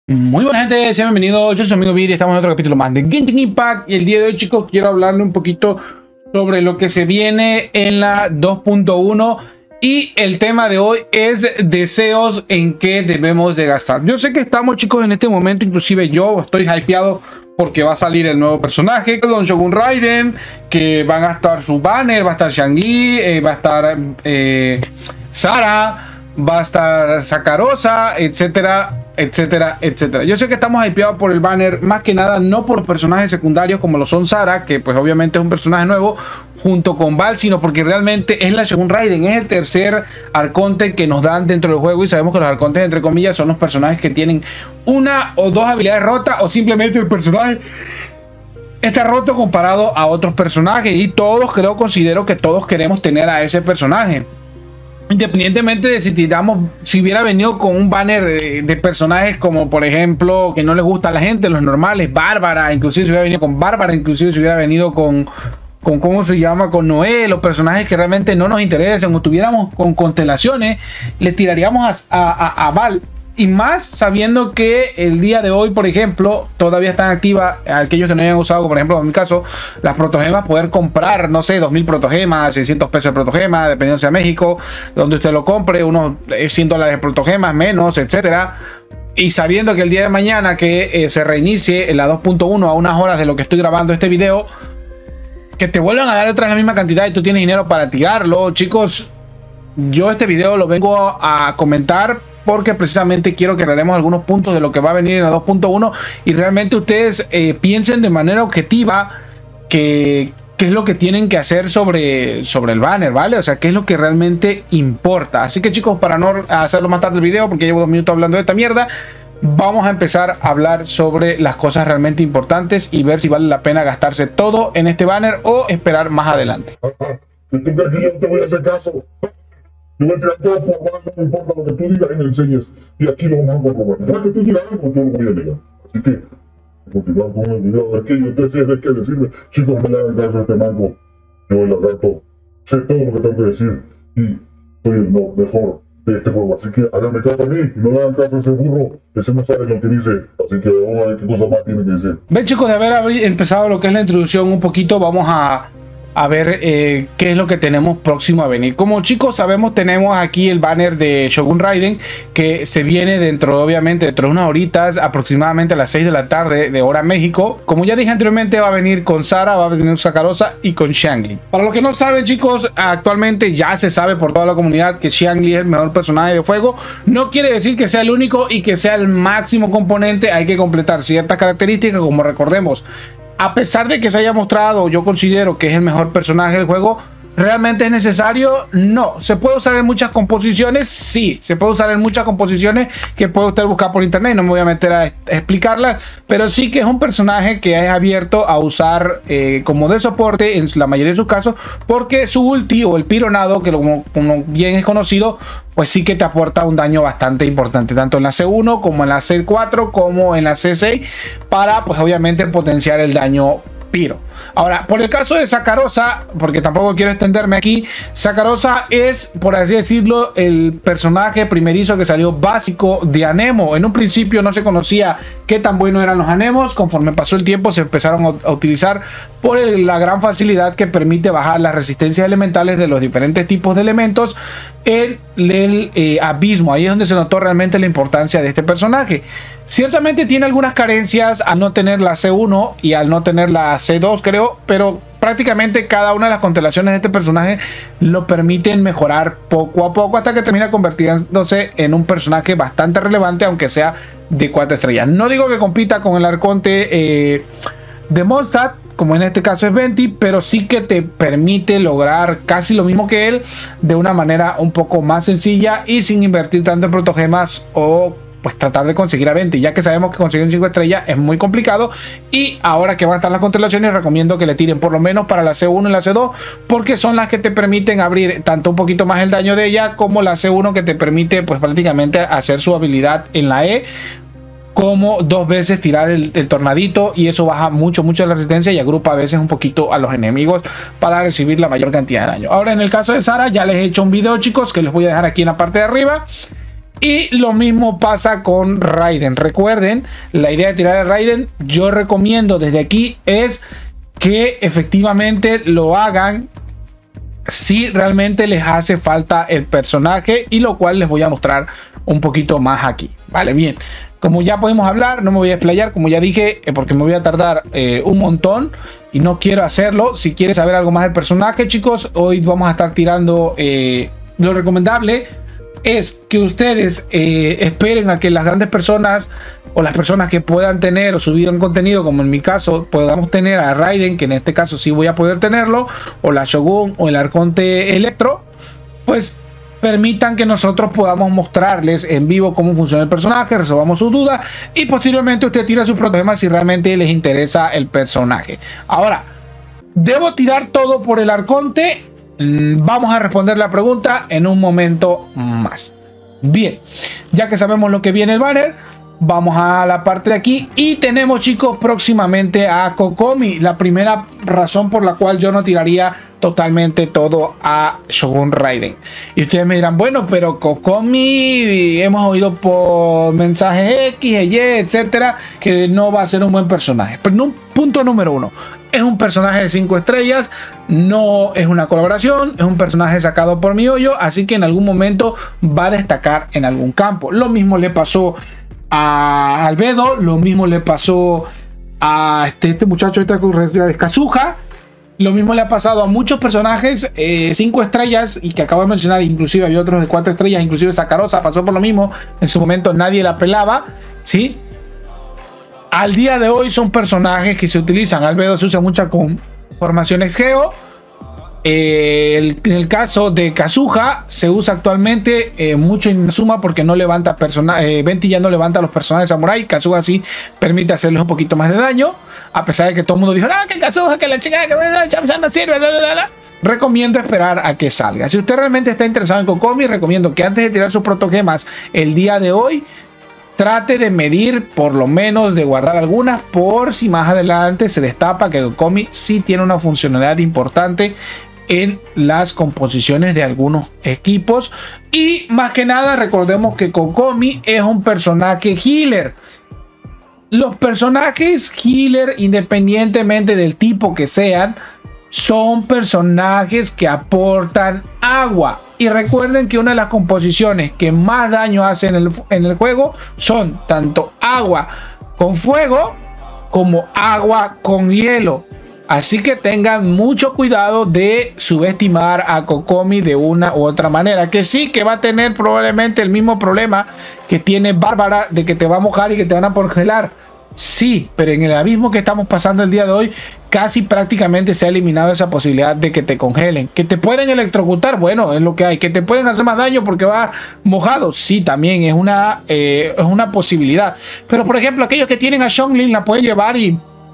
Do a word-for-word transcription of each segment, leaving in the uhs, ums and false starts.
Muy buena gente, sean bienvenidos, yo soy su amigo Vidi, estamos en otro capítulo más de Genshin Impact y el día de hoy, chicos, quiero hablarle un poquito sobre lo que se viene en la dos punto uno y el tema de hoy es deseos en que debemos de gastar. Yo sé que estamos, chicos, en este momento, inclusive yo estoy hypeado porque va a salir el nuevo personaje, Don Shogun Raiden, que van a estar su banner, va a estar Shang-Li, eh, va a estar eh, Sara, va a estar Sakarosa, etcétera, etcétera, etcétera. Yo sé que estamos hypeados por el banner, más que nada no por los personajes secundarios como lo son Sara, que pues obviamente es un personaje nuevo, junto con Val, sino porque realmente es la Shogun Raiden, es el tercer arconte que nos dan dentro del juego y sabemos que los arcontes, entre comillas, son los personajes que tienen una o dos habilidades rotas o simplemente el personaje está roto comparado a otros personajes y todos, creo, considero que todos queremos tener a ese personaje. Independientemente de si tiramos, si hubiera venido con un banner de, de personajes como por ejemplo que no les gusta a la gente, los normales, Bárbara, inclusive si hubiera venido con Bárbara, inclusive si hubiera venido con, con ¿cómo se llama? Con Noé, los personajes que realmente no nos interesan, o tuviéramos con constelaciones, le tiraríamos a, a, a, a Val. Y más sabiendo que el día de hoy, por ejemplo, todavía están activas aquellos que no hayan usado, por ejemplo, en mi caso, las protogemas, poder comprar, no sé, dos mil protogemas, seiscientos pesos de protogema, dependiendo si sea México, donde usted lo compre, unos cien dólares de protogemas, menos, etcétera. Y sabiendo que el día de mañana que eh, se reinicie en la dos punto uno a unas horas de lo que estoy grabando este video, que te vuelvan a dar otra la misma cantidad y tú tienes dinero para tirarlo, chicos, yo este video lo vengo a comentar porque precisamente quiero que aclaremos algunos puntos de lo que va a venir en la dos punto uno y realmente ustedes eh, piensen de manera objetiva que qué es lo que tienen que hacer sobre, sobre el banner, ¿vale? O sea, qué es lo que realmente importa. Así que, chicos, para no hacerlo más tarde el video, porque llevo dos minutos hablando de esta mierda, vamos a empezar a hablar sobre las cosas realmente importantes y ver si vale la pena gastarse todo en este banner o esperar más adelante. ¿Tú crees que yo te voy a hacer caso? Yo voy a tirar todo por abajo, no importa lo que tú digas y me enseñes. Y aquí lo vamos a comprobar. Cada que tú digas algo, yo lo voy a negar. Así que, continuar con el video. A ver qué yo te sé qué decirme. Chicos, no le hagan caso a este mango. Yo, el lagarto, sé todo lo que tengo que decir. Y soy el no, mejor de este juego. Así que háganme caso a mí. Y no le hagan caso a ese burro. Ese no sabe lo que dice. Así que vamos a ver qué cosa más tiene que decir. Ven, chicos, de haber empezado lo que es la introducción un poquito, vamos a... a ver eh, qué es lo que tenemos próximo a venir. Como chicos sabemos, tenemos aquí el banner de Shogun Raiden que se viene dentro, obviamente, dentro de unas horitas, aproximadamente a las seis de la tarde de hora México. Como ya dije anteriormente, va a venir con Sara, va a venir Sakarosa y con Shang-Li. Para los que no saben, chicos, actualmente ya se sabe por toda la comunidad que Shang-Li es el mejor personaje de fuego. No quiere decir que sea el único y que sea el máximo componente. Hay que completar ciertas características, como recordemos, a pesar de que se haya mostrado, yo considero que es el mejor personaje del juego, ¿realmente es necesario? No. ¿Se puede usar en muchas composiciones? Sí, se puede usar en muchas composiciones que puede usted buscar por internet. No me voy a meter a explicarlas, pero sí que es un personaje que es abierto a usar eh, como de soporte en la mayoría de sus casos, porque su ulti o el pironado, que como, como bien es conocido, pues sí que te aporta un daño bastante importante, tanto en la C uno como en la C cuatro como en la C seis, para pues obviamente potenciar el daño piro. Ahora, por el caso de Sakarosa, porque tampoco quiero extenderme aquí, Sakarosa es, por así decirlo, el personaje primerizo que salió básico de Anemo. En un principio no se conocía qué tan buenos eran los Anemos. Conforme pasó el tiempo se empezaron a utilizar por el, la gran facilidad que permite bajar las resistencias elementales de los diferentes tipos de elementos en el eh, abismo. Ahí es donde se notó realmente la importancia de este personaje. Ciertamente tiene algunas carencias al no tener la C uno y al no tener la C dos, creo, pero prácticamente cada una de las constelaciones de este personaje lo permiten mejorar poco a poco hasta que termina convirtiéndose en un personaje bastante relevante, aunque sea de cuatro estrellas. No digo que compita con el arconte eh, de Mondstadt, como en este caso es Venti, pero sí que te permite lograr casi lo mismo que él de una manera un poco más sencilla y sin invertir tanto en protogemas o pues tratar de conseguir a Venti, ya que sabemos que conseguir un cinco estrellas es muy complicado. Y ahora que van a estar las constelaciones, recomiendo que le tiren por lo menos para la C uno y la C dos, porque son las que te permiten abrir tanto un poquito más el daño de ella, como la C uno que te permite pues prácticamente hacer su habilidad en la E, como dos veces tirar el, el tornadito, y eso baja mucho mucho la resistencia y agrupa a veces un poquito a los enemigos para recibir la mayor cantidad de daño. Ahora, en el caso de Sara, ya les he hecho un video, chicos, que les voy a dejar aquí en la parte de arriba. Y lo mismo pasa con Raiden. Recuerden, la idea de tirar a Raiden, yo recomiendo desde aquí es que efectivamente lo hagan si realmente les hace falta el personaje, y lo cual les voy a mostrar un poquito más aquí. Vale, bien. Como ya podemos hablar, no me voy a explayar, como ya dije, eh, porque me voy a tardar eh, un montón y no quiero hacerlo. Si quieres saber algo más del personaje, chicos, hoy vamos a estar tirando eh, lo recomendable es que ustedes eh, esperen a que las grandes personas o las personas que puedan tener o subir un contenido, como en mi caso, podamos tener a Raiden, que en este caso sí voy a poder tenerlo, o la Shogun o el Arconte Electro, pues permitan que nosotros podamos mostrarles en vivo cómo funciona el personaje, resolvamos sus dudas y posteriormente usted tira sus problemas si realmente les interesa el personaje. Ahora, ¿debo tirar todo por el Arconte? Vamos a responder la pregunta en un momento más. Bien, ya que sabemos lo que viene el banner, vamos a la parte de aquí y tenemos, chicos, próximamente a Kokomi. La primera razón por la cual yo no tiraría totalmente todo a Shogun Raiden. Y ustedes me dirán, bueno, pero Kokomi hemos oído por mensajes X, Y, etcétera, que no va a ser un buen personaje. Pero no, punto número uno. Es un personaje de cinco estrellas, no es una colaboración, es un personaje sacado por MiHoYo, así que en algún momento va a destacar en algún campo. Lo mismo le pasó a Albedo, lo mismo le pasó a este, este muchacho de Kazuha, lo mismo le ha pasado a muchos personajes eh, cinco estrellas y que acabo de mencionar, inclusive había otros de cuatro estrellas, inclusive Sakarosa pasó por lo mismo, en su momento nadie la pelaba, ¿sí? Al día de hoy son personajes que se utilizan. Albedo se usa mucha con formaciones geo. Eh, el, en el caso de Kazuha se usa actualmente eh, mucho en Inazuma porque no levanta personajes. Eh, Venti ya no levanta a los personajes samurai. Kazuha sí permite hacerles un poquito más de daño. A pesar de que todo el mundo dijo, ah, que Kazuha, que la chica, que no sirve, bla, bla, bla, bla. Recomiendo esperar a que salga. Si usted realmente está interesado en Kokomi, recomiendo que antes de tirar sus protogemas el día de hoy, trate de medir, por lo menos de guardar algunas, por si más adelante se destapa que Kokomi sí tiene una funcionalidad importante en las composiciones de algunos equipos. Y más que nada, recordemos que Kokomi es un personaje healer. Los personajes healer, independientemente del tipo que sean, son personajes que aportan agua. Y recuerden que una de las composiciones que más daño hacen en el, en el juego son tanto agua con fuego como agua con hielo. Así que tengan mucho cuidado de subestimar a Kokomi de una u otra manera. Que sí, que va a tener probablemente el mismo problema que tiene Bárbara, de que te va a mojar y que te van a congelar. Sí, pero en el abismo que estamos pasando el día de hoy, casi prácticamente se ha eliminado esa posibilidad de que te congelen. Que te pueden electrocutar, bueno, es lo que hay. Que te pueden hacer más daño porque va mojado, sí, también es una, eh, es una posibilidad. Pero por ejemplo, aquellos que tienen a Xiongling la pueden llevar y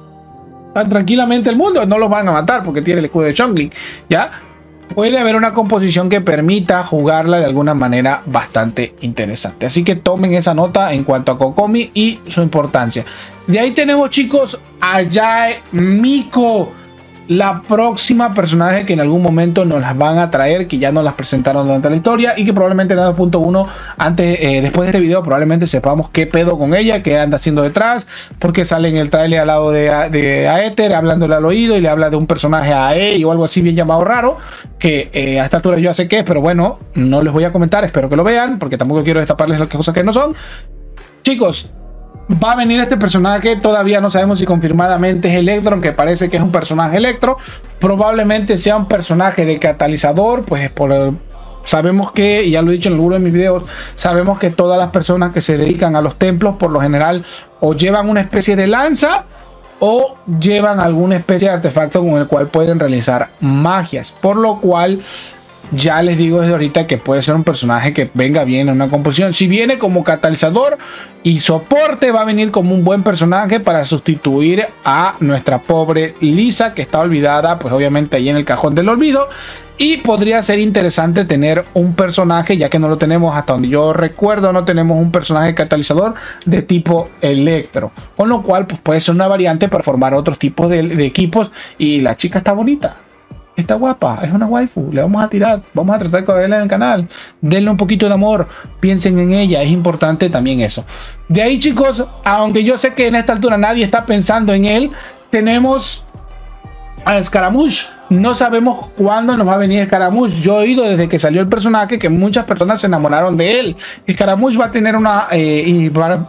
tan tranquilamente el mundo, no los van a matar porque tiene el escudo de Xiongling, ¿ya? Puede haber una composición que permita jugarla de alguna manera bastante interesante. Así que tomen esa nota en cuanto a Kokomi y su importancia. De ahí tenemos, chicos, a Yae Miko, la próxima personaje que en algún momento nos las van a traer, que ya nos las presentaron durante la historia y que probablemente en la dos punto uno, antes, eh, después de este video, probablemente sepamos qué pedo con ella, qué anda haciendo detrás, porque sale en el trailer al lado de, de Aether, hablándole al oído y le habla de un personaje A E o algo así bien llamado raro, que eh, a esta altura yo ya sé qué es, pero bueno, no les voy a comentar, espero que lo vean, porque tampoco quiero destaparles las cosas que no son. Chicos, va a venir este personaje, todavía no sabemos si confirmadamente es Electro, aunque parece que es un personaje Electro. Probablemente sea un personaje de catalizador, pues por el, sabemos que, y ya lo he dicho en algunos de mis videos, sabemos que todas las personas que se dedican a los templos, por lo general, o llevan una especie de lanza, o llevan alguna especie de artefacto con el cual pueden realizar magias, por lo cual ya les digo desde ahorita que puede ser un personaje que venga bien en una composición. Si viene como catalizador y soporte, va a venir como un buen personaje para sustituir a nuestra pobre Lisa, que está olvidada, pues obviamente ahí en el cajón del olvido. Y podría ser interesante tener un personaje, ya que no lo tenemos, hasta donde yo recuerdo, no tenemos un personaje catalizador de tipo Electro, con lo cual pues puede ser una variante para formar otros tipos de, de equipos. Y la chica está bonita. está guapa, es una waifu, le vamos a tirar, vamos a tratar de cogerla en el canal, denle un poquito de amor, piensen en ella, es importante también eso. De ahí, chicos, aunque yo sé que en esta altura nadie está pensando en él, tenemos a Scaramouche. No sabemos cuándo nos va a venir Scaramouche. Yo he oído desde que salió el personaje que muchas personas se enamoraron de él. Scaramouche va a tener una eh, y va,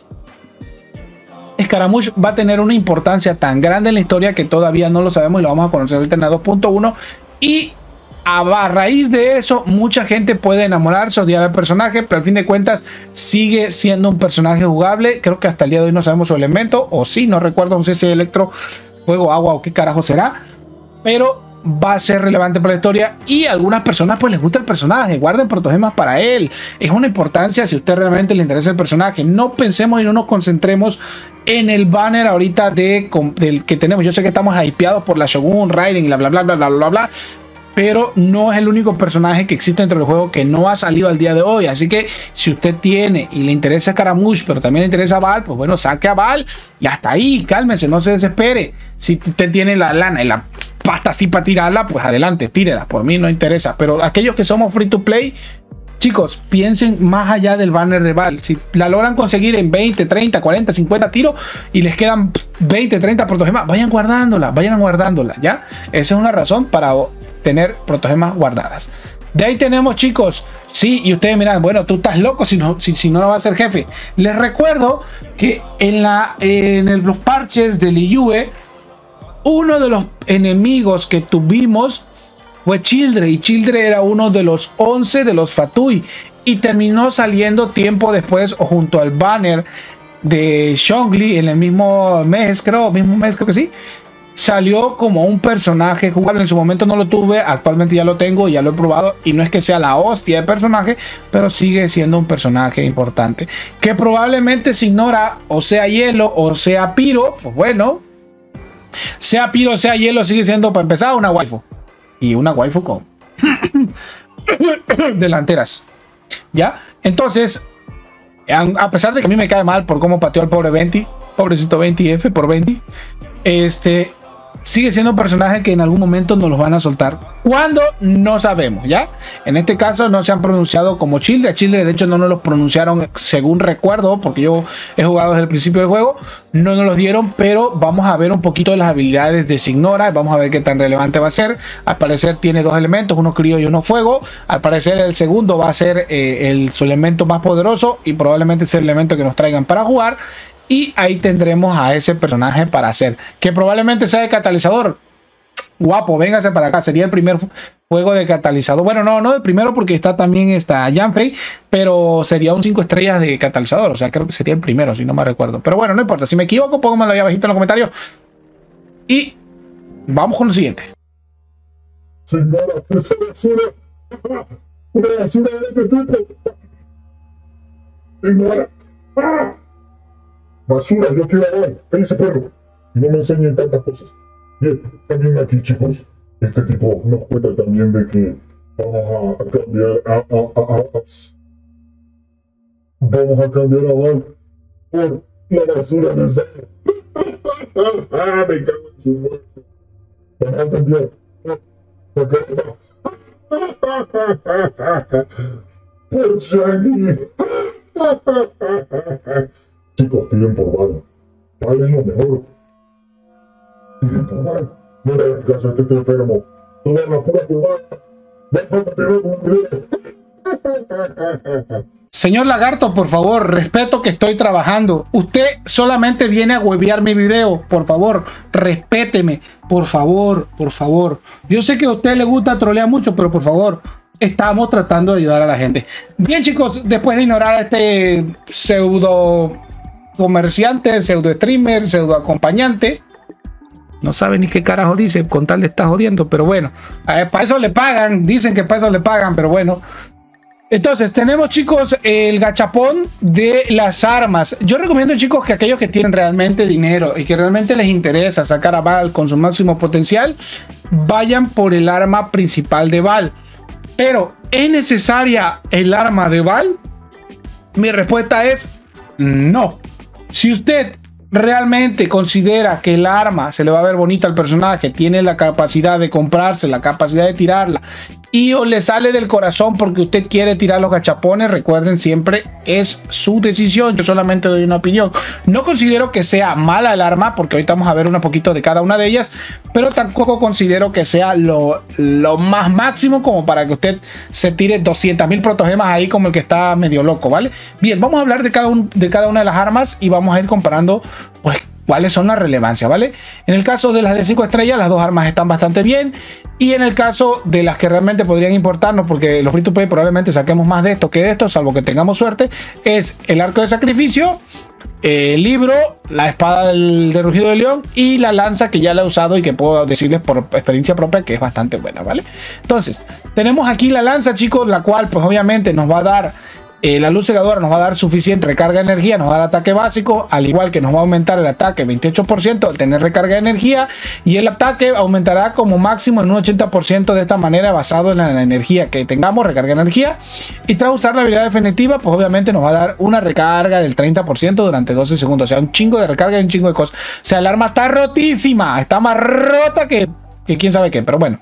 Scaramouche va a tener una importancia tan grande en la historia que todavía no lo sabemos y lo vamos a conocer ahorita en la dos punto uno. Y a, a raíz de eso, mucha gente puede enamorarse, odiar al personaje, pero al fin de cuentas sigue siendo un personaje jugable. Creo que hasta el día de hoy no sabemos su elemento, o sí, no recuerdo, no sé si es electro, fuego, agua o qué carajo será, pero va a ser relevante para la historia y a algunas personas pues les gusta el personaje, guarden protogemas para él, es una importancia si a usted realmente le interesa el personaje. No pensemos y no nos concentremos en el banner ahorita de, del que tenemos. Yo sé que estamos hypeados por la Shogun Raiden y la bla bla bla bla bla bla, pero no es el único personaje que existe dentro del juego que no ha salido al día de hoy. Así que si usted tiene y le interesa Scaramouche, pero también le interesa Val, pues bueno, saque a Val y hasta ahí, cálmese, no se desespere. Si usted tiene la lana y la pasta así para tirarla, pues adelante, tírela, por mí no interesa. Pero aquellos que somos free to play, chicos, piensen más allá del banner de Val. Si la logran conseguir en veinte, treinta, cuarenta, cincuenta tiros y les quedan veinte, treinta protogemas, vayan guardándola, vayan guardándola, ¿ya? Esa es una razón para tener protogemas guardadas. De ahí tenemos, chicos, sí, y ustedes miran, bueno, tú estás loco si no, si, si no va a ser jefe. Les recuerdo que en, la, en el, los parches de Liyue, uno de los enemigos que tuvimos fue Childre, y Childre era uno de los once de los Fatui, y terminó saliendo tiempo después o junto al banner de Zhongli en el mismo mes, creo, mismo mes creo que sí. Salió como un personaje jugable. En su momento no lo tuve, actualmente ya lo tengo, ya lo he probado y no es que sea la hostia de personaje, pero sigue siendo un personaje importante que probablemente se ignora, o sea hielo o sea piro. Pues bueno, sea piro o sea hielo, sigue siendo para empezar una waifu y una waifu con delanteras, ¿ya? Entonces, a pesar de que a mí me cae mal por cómo pateó al pobre Venti, pobrecito Venti, F por Venti, este sigue siendo un personaje que en algún momento nos los van a soltar. ¿Cuándo? No sabemos, ¿ya? En este caso no se han pronunciado como Childre. A Childre de hecho no nos los pronunciaron, según recuerdo, porque yo he jugado desde el principio del juego. No nos los dieron, pero vamos a ver un poquito de las habilidades de Signora. Vamos a ver qué tan relevante va a ser. Al parecer tiene dos elementos, uno crío y uno fuego. Al parecer el segundo va a ser eh, el, su elemento más poderoso y probablemente es el elemento que nos traigan para jugar. Y ahí tendremos a ese personaje para hacer, que probablemente sea de catalizador. Guapo, véngase para acá. Sería el primer juego de catalizador. Bueno, no, no el primero porque está también está Yanfei, pero sería un cinco estrellas de catalizador. O sea, creo que sería el primero, si no me recuerdo. Pero bueno, no importa. Si me equivoco, pónganmelo ahí abajito en los comentarios. Y vamos con lo siguiente. Señora, esa basura. Una basura de este tipo. Señora. ¡Ah! Basura, yo quiero hablar. Cállese, perro. Y no me enseñen tantas cosas. Bien, también aquí, chicos, este tipo nos cuenta también de que vamos a cambiar a, a, a, a, a vamos a cambiar a Val por la basura de sangre. Me cago en su muerto. Vamos a cambiar por Shaggy. Chicos, tiren por Val. Val es lo mejor. Tiren por Val. No le hagan caso a este está enfermo. Toda la pura por Val. Val para tirar un video. Señor Lagarto, por favor, respeto que estoy trabajando. Usted solamente viene a huevear mi video. Por favor, respéteme. Por favor, por favor. Yo sé que a usted le gusta trolear mucho, pero por favor, estamos tratando de ayudar a la gente. Bien, chicos, después de ignorar a este pseudo comerciante, pseudo streamer, pseudo acompañante, no sabe ni qué carajo dice, con tal de estar jodiendo, pero bueno, ver, para eso le pagan, dicen que para eso le pagan, pero bueno. Entonces tenemos, chicos, el gachapón de las armas. Yo recomiendo, chicos, que aquellos que tienen realmente dinero y que realmente les interesa sacar a Val con su máximo potencial, vayan por el arma principal de Val. Pero ¿es necesaria el arma de Val? Mi respuesta es no. Si usted realmente considera que el arma se le va a ver bonita al personaje, tiene la capacidad de comprarse, la capacidad de tirarla, y o le sale del corazón porque usted quiere tirar los gachapones, recuerden, siempre es su decisión. Yo solamente doy una opinión. No considero que sea mala el arma, porque ahorita vamos a ver un poquito de cada una de ellas, pero tampoco considero que sea lo, lo más máximo como para que usted se tire doscientas mil protogemas ahí como el que está medio loco, ¿vale? Bien, vamos a hablar de cada, un, de cada una de las armas y vamos a ir comparando, pues, cuáles son las relevancias, ¿vale? En el caso de las de cinco estrellas, las dos armas están bastante bien. Y en el caso de las que realmente podrían importarnos, porque los free to play probablemente saquemos más de esto que de esto, salvo que tengamos suerte, es el arco de sacrificio, el libro, la espada del, del rugido de león y la lanza, que ya la he usado y que puedo decirles por experiencia propia que es bastante buena, ¿vale? Entonces, tenemos aquí la lanza, chicos, la cual pues obviamente nos va a dar Eh, la luz cegadora, nos va a dar suficiente recarga de energía, nos va a dar ataque básico, al igual que nos va a aumentar el ataque veintiocho por ciento al tener recarga de energía, y el ataque aumentará como máximo en un ochenta por ciento de esta manera, basado en la, en la energía que tengamos, recarga de energía. Y tras usar la habilidad definitiva, pues obviamente nos va a dar una recarga del treinta por ciento durante doce segundos, o sea, un chingo de recarga y un chingo de cosas. O sea, el arma está rotísima, está más rota que, que quién sabe qué, pero bueno.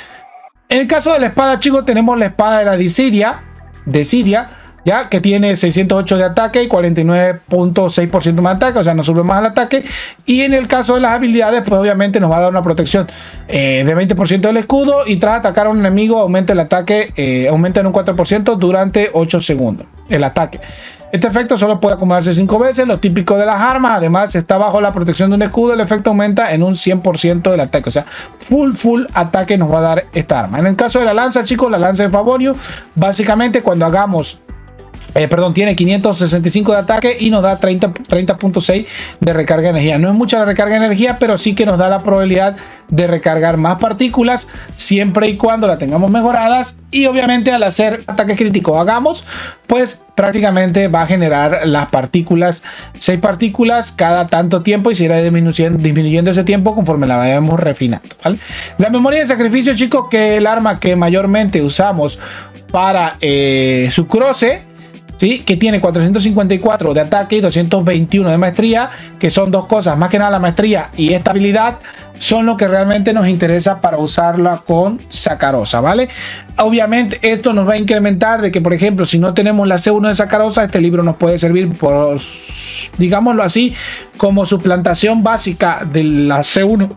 En el caso de la espada, chicos, tenemos la espada de la Dissidia, Dissidia, ya que tiene seiscientos ocho de ataque y cuarenta y nueve punto seis por ciento más de ataque, o sea, nos sube más el ataque. Y en el caso de las habilidades, pues obviamente nos va a dar una protección eh, de veinte por ciento del escudo, y tras atacar a un enemigo aumenta el ataque, eh, aumenta en un cuatro por ciento durante ocho segundos el ataque. Este efecto solo puede acumularse cinco veces, lo típico de las armas. Además, está bajo la protección de un escudo, el efecto aumenta en un cien por ciento del ataque, o sea, full full ataque nos va a dar esta arma. En el caso de la lanza, chicos, la lanza de Fabonio, básicamente cuando hagamos Eh, perdón, tiene quinientos sesenta y cinco de ataque y nos da treinta punto seis de recarga de energía. No es mucha la recarga de energía, pero sí que nos da la probabilidad de recargar más partículas siempre y cuando la tengamos mejoradas. Y obviamente al hacer ataques críticos hagamos, pues prácticamente va a generar las partículas, seis partículas cada tanto tiempo, y se irá disminuyendo, disminuyendo ese tiempo conforme la vayamos refinando, ¿vale? La memoria de sacrificio, chicos, que es el arma que mayormente usamos para eh, su croce, ¿sí? Que tiene cuatrocientos cincuenta y cuatro de ataque y doscientos veintiuno de maestría, que son dos cosas, más que nada la maestría y esta habilidad son lo que realmente nos interesa para usarla con Sacarosa, ¿vale? Obviamente esto nos va a incrementar de que, por ejemplo, si no tenemos la C uno de Sacarosa, este libro nos puede servir por, digámoslo así, como suplantación básica de la C uno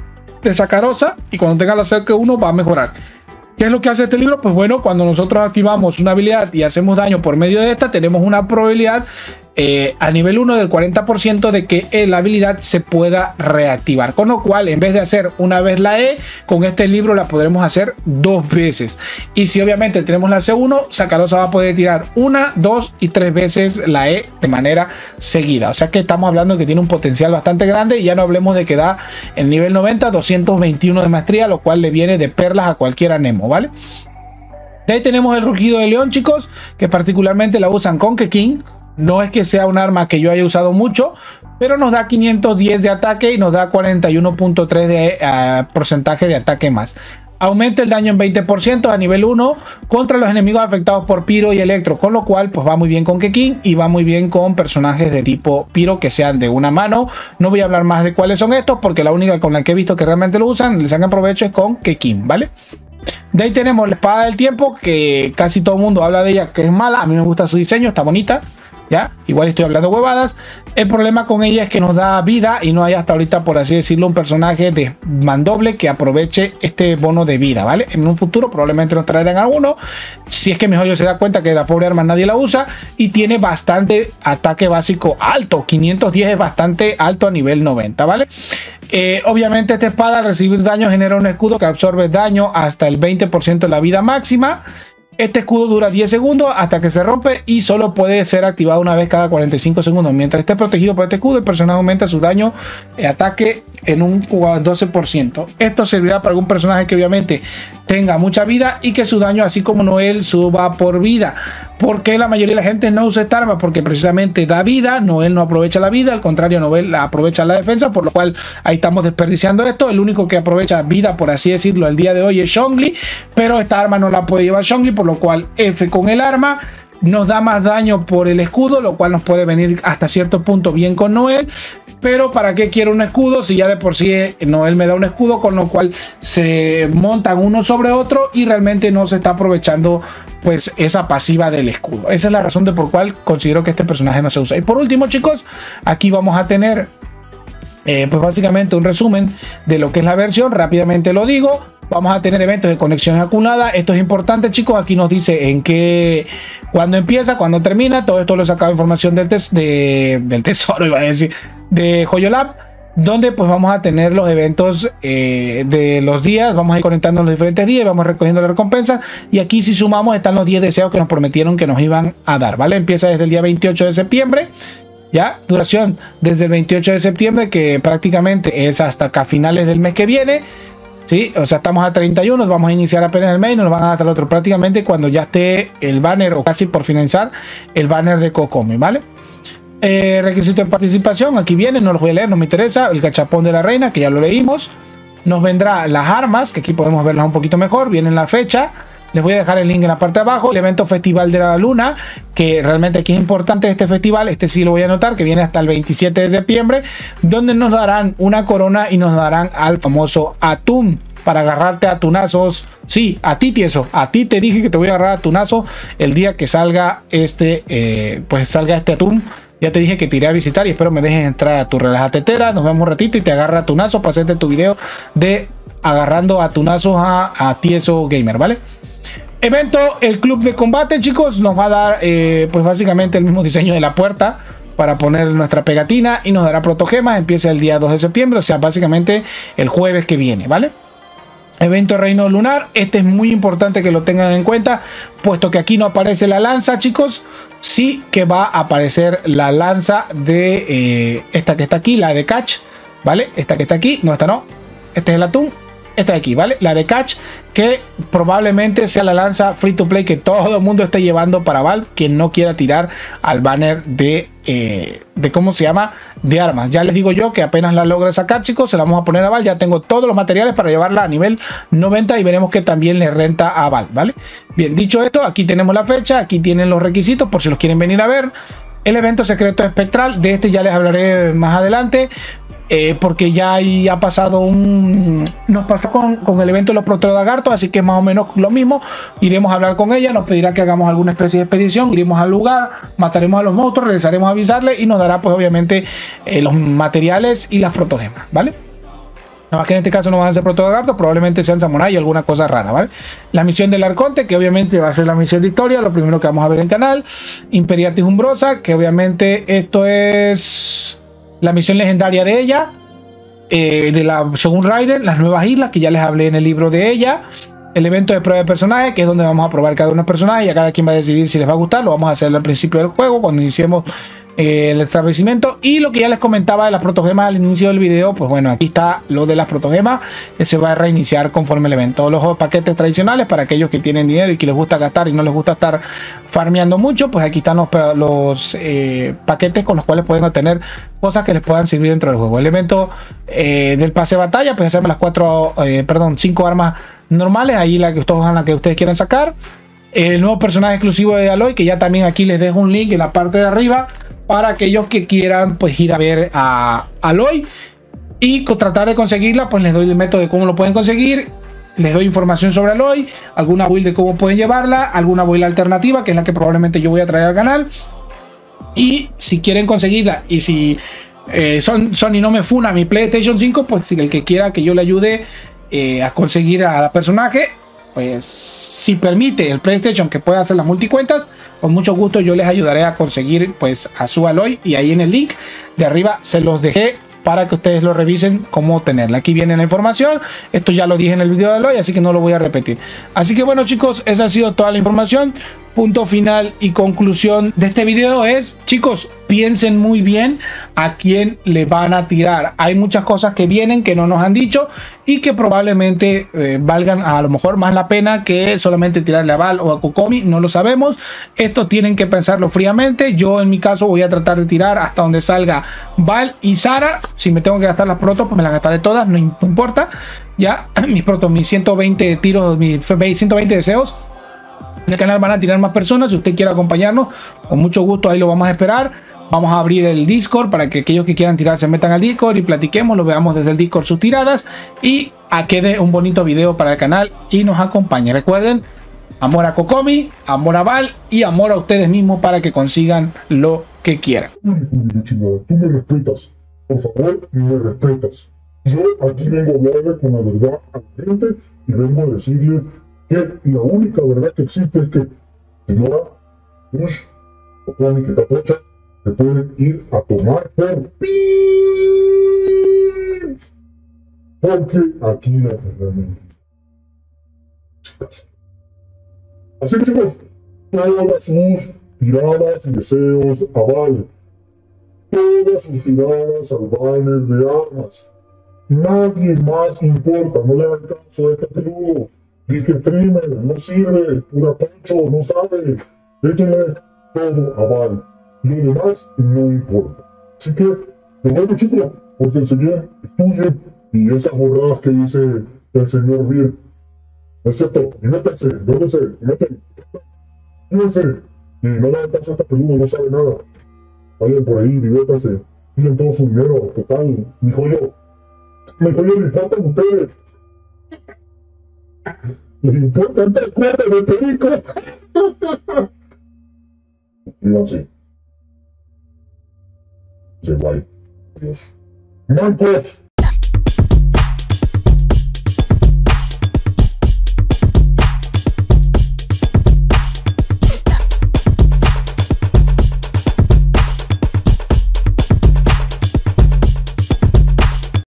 de Sacarosa, y cuando tenga la C uno va a mejorar. ¿Qué es lo que hace este libro? Pues bueno, cuando nosotros activamos una habilidad y hacemos daño por medio de esta, tenemos una probabilidad eh, a nivel uno del cuarenta por ciento de que eh, la habilidad se pueda reactivar. Con lo cual, en vez de hacer una vez la E, con este libro la podremos hacer dos veces. Y si obviamente tenemos la C uno, Sacarosa va a poder tirar una, dos y tres veces la E de manera seguida. O sea que estamos hablando de que tiene un potencial bastante grande. Y ya no hablemos de que da el nivel noventa, doscientos veintiuno de maestría, lo cual le viene de perlas a cualquier Nemo, ¿vale? De ahí tenemos el rugido de león, chicos, que particularmente la usan con Kekin. No es que sea un arma que yo haya usado mucho, pero nos da quinientos diez de ataque y nos da cuarenta y uno punto tres de uh, porcentaje de ataque más. Aumenta el daño en veinte por ciento a nivel uno contra los enemigos afectados por Pyro y Electro, con lo cual pues va muy bien con Kekin y va muy bien con personajes de tipo Pyro que sean de una mano. No voy a hablar más de cuáles son estos, porque la única con la que he visto que realmente lo usan, les sacan provecho, es con Kekin, ¿vale? De ahí tenemos la espada del tiempo, que casi todo el mundo habla de ella que es mala. A mí me gusta su diseño, está bonita. ¿Ya? Igual estoy hablando huevadas. El problema con ella es que nos da vida y no hay hasta ahorita, por así decirlo, un personaje de mandoble que aproveche este bono de vida, ¿vale? En un futuro probablemente nos traerán alguno, si es que mi joyo se da cuenta que la pobre arma nadie la usa, y tiene bastante ataque básico alto. Quinientos diez es bastante alto a nivel noventa, ¿vale? Eh, obviamente esta espada al recibir daño genera un escudo que absorbe daño hasta el veinte por ciento de la vida máxima. Este escudo dura diez segundos hasta que se rompe y solo puede ser activado una vez cada cuarenta y cinco segundos. Mientras esté protegido por este escudo, el personaje aumenta su daño de ataque en un doce por ciento. Esto servirá para algún personaje que obviamente tenga mucha vida y que su daño, así como Noel, suba por vida. ¿Por qué la mayoría de la gente no usa esta arma? Porque precisamente da vida. Noel no aprovecha la vida, al contrario, Noel aprovecha la defensa, por lo cual ahí estamos desperdiciando esto. El único que aprovecha vida, por así decirlo, el día de hoy es Zhongli, pero esta arma no la puede llevar Zhongli, por lo cual F con el arma. Nos da más daño por el escudo, lo cual nos puede venir hasta cierto punto bien con Noel. pero ¿para qué quiero un escudo si ya de por sí Noel me da un escudo, con lo cual se montan uno sobre otro y realmente no se está aprovechando pues esa pasiva del escudo? Esa es la razón de por cual considero que este personaje no se usa. Y por último, chicos, aquí vamos a tener eh, pues básicamente un resumen de lo que es la versión. Rápidamente lo digo. Vamos a tener eventos de conexiones acumuladas. Esto es importante, chicos. Aquí nos dice en qué, cuándo empieza, cuándo termina. Todo esto lo he sacado información del, tes, de, del tesoro, iba a decir, de JojoLab, donde pues vamos a tener los eventos eh, de los días. Vamos a ir conectando los diferentes días y vamos recogiendo la recompensa. Y aquí, si sumamos, están los diez deseos que nos prometieron que nos iban a dar, ¿vale? Empieza desde el día veintiocho de septiembre. Ya, duración desde el veintiocho de septiembre, que prácticamente es hasta acá finales del mes que viene. Sí, o sea, estamos a treinta y uno, vamos a iniciar apenas el mes y nos van a dar el otro prácticamente cuando ya esté el banner o casi por finalizar el banner de Kokomi, ¿vale? Eh, requisito de participación, aquí viene, no los voy a leer, no me interesa. El cachapón de la reina, que ya lo leímos. Nos vendrá las armas, que aquí podemos verlas un poquito mejor. Viene la fecha. Les voy a dejar el link en la parte de abajo. El evento Festival de la Luna, que realmente aquí es importante este festival. Este sí lo voy a anotar, que viene hasta el veintisiete de septiembre, donde nos darán una corona y nos darán al famoso atún para agarrarte a tunazos. Sí, a ti, tieso, a ti te dije que te voy a agarrar a tunazo el día que salga este, eh, pues salga este atún. Ya te dije que te iré a visitar y espero me dejes entrar a tu relajatetera. Nos vemos un ratito y te agarra a tunazos para hacerte tu video de agarrando a tunazos a, a Tieso Gamer, ¿vale? Evento, el club de combate, chicos, nos va a dar eh, pues básicamente el mismo diseño de la puerta para poner nuestra pegatina y nos dará protogemas. Empieza el día dos de septiembre, o sea, básicamente el jueves que viene, ¿vale? Evento Reino Lunar, este es muy importante que lo tengan en cuenta, puesto que aquí no aparece la lanza, chicos. Sí que va a aparecer la lanza de eh, esta que está aquí, la de Catch, ¿vale? Esta que está aquí, no, esta no, este es el atún. Esta de aquí, ¿vale? La de Catch, que probablemente sea la lanza free to play que todo el mundo esté llevando para Valve, quien no quiera tirar al banner de, eh, de ¿cómo se llama? De armas. Ya les digo yo que apenas la logre sacar, chicos, se la vamos a poner a Valve. Ya tengo todos los materiales para llevarla a nivel noventa y veremos que también le renta a Valve, ¿vale? Bien, dicho esto, aquí tenemos la fecha, aquí tienen los requisitos por si los quieren venir a ver. El evento secreto espectral, de este ya les hablaré más adelante. Eh, porque ya ahí ha pasado un... Nos pasó con, con el evento de los Protodagartos, así que es más o menos lo mismo. Iremos a hablar con ella, nos pedirá que hagamos alguna especie de expedición, iremos al lugar, mataremos a los monstruos, regresaremos a avisarle y nos dará pues obviamente eh, los materiales y las protogemas, ¿vale? Nada más que en este caso no van a ser Protodagartos, probablemente sean Samurai y alguna cosa rara, ¿vale? La misión del Arconte, que obviamente va a ser la misión de historia, lo primero que vamos a ver en el canal. Imperiatis Umbrosa, que obviamente esto es... la misión legendaria de ella, eh, de la Shogun Raiden, las nuevas islas, que ya les hablé en el libro de ella. El evento de prueba de personajes, que es donde vamos a probar cada uno de los personajes y a cada quien va a decidir si les va a gustar. Lo vamos a hacer al principio del juego, cuando iniciemos eh, el establecimiento. Y lo que ya les comentaba de las protogemas al inicio del video, pues bueno, aquí está lo de las protogemas, que se va a reiniciar conforme el evento. Los paquetes tradicionales para aquellos que tienen dinero y que les gusta gastar y no les gusta estar farmeando mucho, pues aquí están los, los eh, paquetes con los cuales pueden obtener cosas que les puedan servir dentro del juego. El evento eh, del pase de batalla, pues hacemos las cuatro, eh, perdón, cinco armas normales, ahí la que ustedes, la que ustedes quieran sacar. El nuevo personaje exclusivo de Aloy, que ya también aquí les dejo un link en la parte de arriba para aquellos que quieran pues ir a ver a Aloy y tratar de conseguirla. Pues les doy el método de cómo lo pueden conseguir. Les doy información sobre Aloy, alguna build de cómo pueden llevarla, alguna build alternativa, que es la que probablemente yo voy a traer al canal. Y si quieren conseguirla, y si eh, son, Sony no me funa mi PlayStation cinco, pues si el que quiera que yo le ayude eh, a conseguir a la personaje, pues si permite el PlayStation que pueda hacer las multicuentas, con mucho gusto yo les ayudaré a conseguir pues a su Aloy. Y ahí en el link de arriba se los dejé para que ustedes lo revisen cómo tenerla. Aquí viene la información. Esto ya lo dije en el video de hoy, así que no lo voy a repetir. Así que bueno, chicos, esa ha sido toda la información. Punto final y conclusión de este video es, chicos, piensen muy bien a quién le van a tirar. Hay muchas cosas que vienen que no nos han dicho y que probablemente eh, valgan a lo mejor más la pena que solamente tirarle a Val o a Kokomi. No lo sabemos. Esto tienen que pensarlo fríamente. Yo en mi caso voy a tratar de tirar hasta donde salga Val y Sara. Si me tengo que gastar las protos, pues me las gastaré todas, no importa. Ya, mis protos, mis ciento veinte tiros, mis ciento veinte deseos. En el canal van a tirar más personas. Si usted quiere acompañarnos, con mucho gusto ahí lo vamos a esperar. Vamos a abrir el Discord para que aquellos que quieran tirar se metan al Discord y platiquemos, lo veamos desde el Discord sus tiradas y a quede un bonito video para el canal y nos acompañe. Recuerden, amor a Cocomi, amor a Val y amor a ustedes mismos para que consigan lo que quieran. Tú me respetas, por favor, me respetas. Yo aquí vengo a hablarle con la verdad a la gente y vengo a decirle que la única verdad que existe es que señora Bush, Cocomi, que Capocha, se pueden ir a tomar por pi, porque aquí la realmente. Así que chicos, todas sus tiradas y deseos a Val, todas sus tiradas al banner de armas. Nadie más importa, no le hagan caso a este peludo. Dice streamer, no sirve, pura poncho, no sabe. Échenle todo a Val. Lo demás no importa. Así que, lo bueno chicos, pórtense bien, estudien y esas borradas que dice el señor Bill. Excepto, y métanse, dóndense, meten, métanse. Y no le hagan caso a este peludo, no sabe nada. Vayan por ahí, diviértanse, tienen todo su dinero, total, mi joyo. Mi joyo le importa a ustedes. Les importa el cuarto de perico. Y así. Se va. Adiós. Marcos.